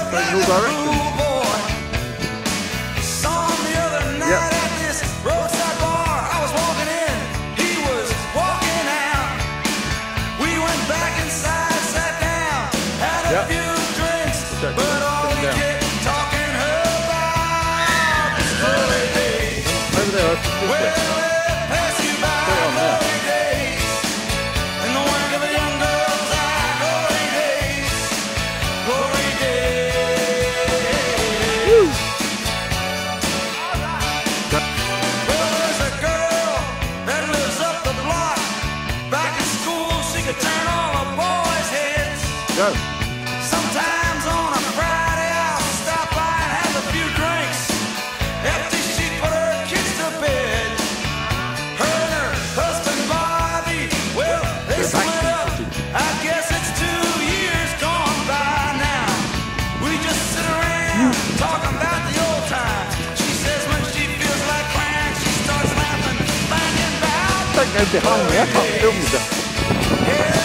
in all directions. Yeah. A few drinks, but all we kept talking about was early days. Over there, Well, it passed you by glory days. In the wake of a young girl's eye, glory days. Glory days. Woo. Well, there's a girl that lives up the block. Back in school, she could turn all the boys' heads. Go. Sometimes on a Friday I'll stop by and have a few drinks after she put her kids to bed. Her and her husband Bobby, well, they split up. I guess it's 2 years gone by now. We just sit around talking about the old times. She says when she feels like crying, she starts laughing, thinking about. Don't go behind me, I can't film you. Yeah.